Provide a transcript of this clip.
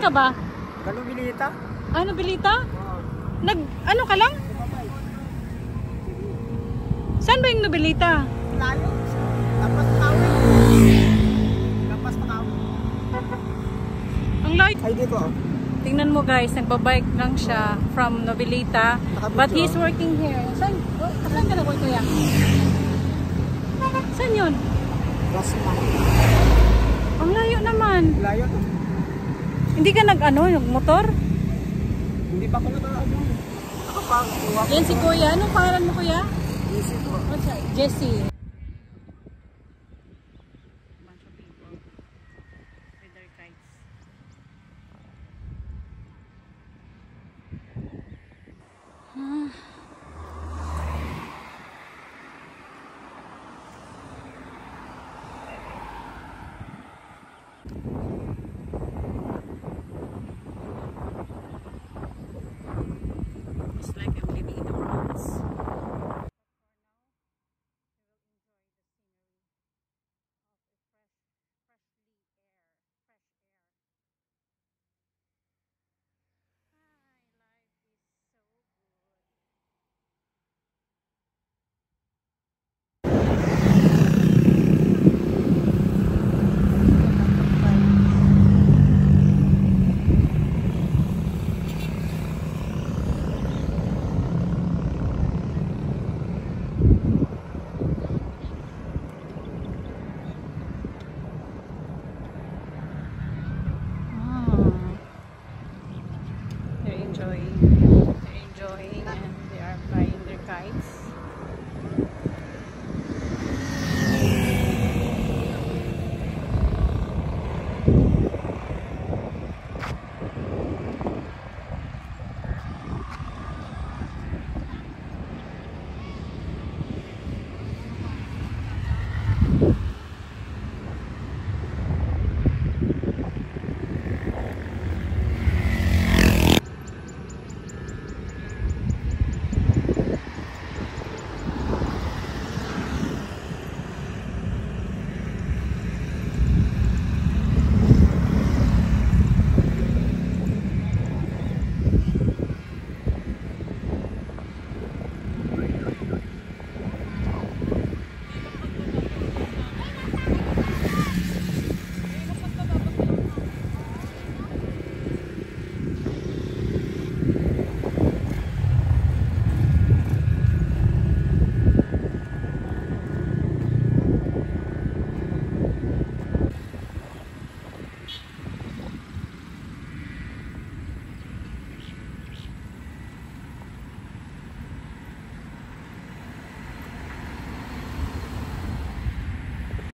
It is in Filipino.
ka ba? Kanubilita. Ano, Bilita? Ano ka lang? Saan ba yung Nobilita? Layo. Lapas Makawi. Lapas Makawi. Ang layo. Ay, dito. Tingnan mo guys, nagbabike lang siya from Nobilita. But he's working here. Saan ka na, kuya? Saan yun? Rasma. Ang layo naman. Layo to. Hindi ka nag-motor? Hindi pa ako nag-ano. Ako pa. Yan si kuya. Anong pangalan mo, kuya? Jessie po. What's that? Jessie. Bunch of people with their kites. It's like I'm living in the mountains. They're enjoying and they are flying their kites.